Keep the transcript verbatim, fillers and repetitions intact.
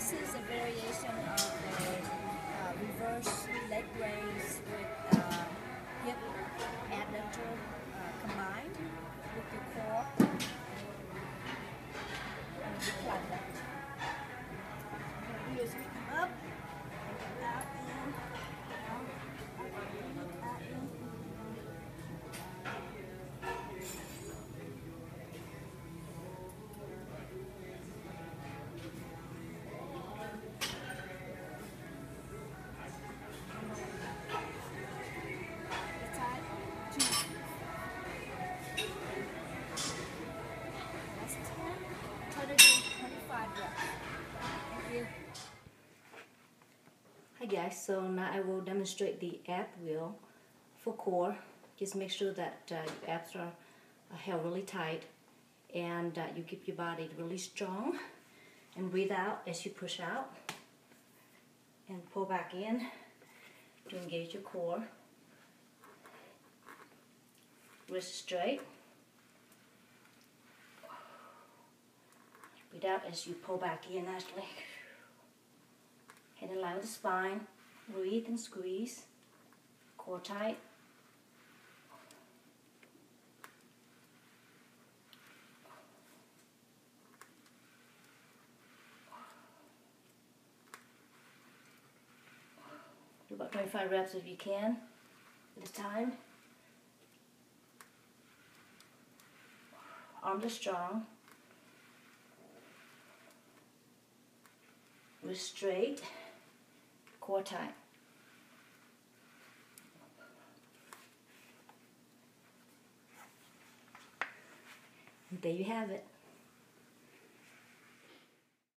This is a variation of a uh, reverse leg raise with uh, hip adductor uh, combined with your core and your quadricep. What you do is you come up, out, in, out, out, out, in. Hi guys, so now I will demonstrate the ab wheel for core. Just make sure that uh, your abs are uh, held really tight and uh, you keep your body really strong, and breathe out as you push out and pull back in to engage your core. Wrist straight. Breathe out as you pull back in nicely. Head in line with the spine. Breathe and squeeze. Core tight. Do about twenty-five reps if you can at a time. Arms are strong. Wrist straight. Core tight. And there you have it.